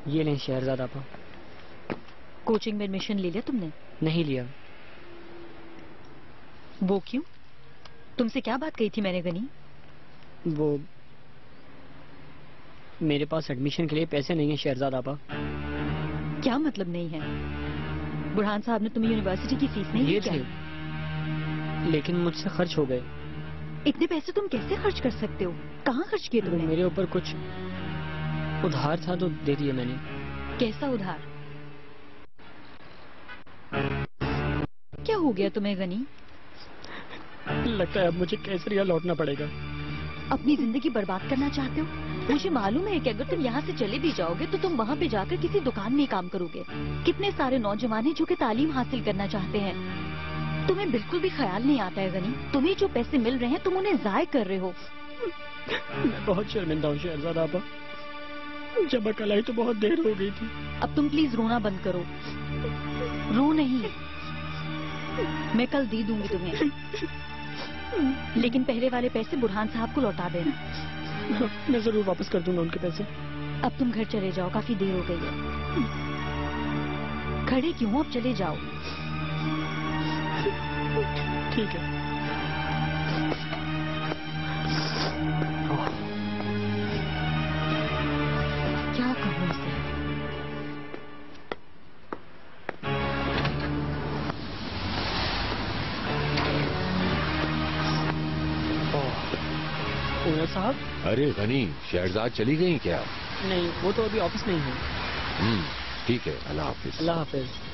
ये लें शहरजाद आपा। कोचिंग में एडमिशन ले लिया तुमने? नहीं लिया। वो क्यों? तुमसे क्या बात कही थी मैंने गनी? वो मेरे पास एडमिशन के लिए पैसे नहीं है शहरजाद आपा। क्या मतलब नहीं है? बुरहान साहब ने तुम्हें यूनिवर्सिटी की फीस नहीं दी क्या? लेकिन मुझसे खर्च हो गए। इतने पैसे तुम कैसे खर्च कर सकते हो? कहाँ खर्च किए तुमने? मेरे ऊपर कुछ उधार था तो दे दिया मैंने। कैसा उधार? क्या हो गया तुम्हें गनी? लगता है अब मुझे केसरिया लौटना पड़ेगा। अपनी जिंदगी बर्बाद करना चाहते हो? मुझे मालूम है कि अगर तुम यहाँ से चले भी जाओगे तो तुम वहाँ पे जाकर किसी दुकान में काम करोगे। कितने सारे नौजवान हैं जो कि तालीम हासिल करना चाहते हैं। तुम्हें बिल्कुल भी ख्याल नहीं आता है गनी, तुम्हें जो पैसे मिल रहे हैं तुम उन्हें जाय कर रहे हो। मैं बहुत शर्मिंदा हूँ शहरजाद आपा। जब अकल आई तो बहुत देर हो गई थी। अब तुम प्लीज रोना बंद करो। रो नहीं, मैं कल दे दूंगी तुम्हें, लेकिन पहले वाले पैसे बुरहान साहब को लौटा देना। मैं जरूर वापस कर दूंगा उनके पैसे। अब तुम घर चले जाओ, काफी देर हो गई है। खड़े क्यों हो? अब चले जाओ। ठीक है। क्या कहूँ इसे? ओनर साहब। अरे गनी, शहरजाद चली गई क्या? नहीं, वो तो अभी ऑफिस में ही है। ठीक है, अल्लाह हाफिज। अल्लाह हाफिज।